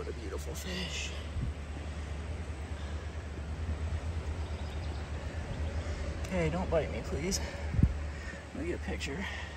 What a beautiful fish. Okay, don't bite me, please. Let me get a picture.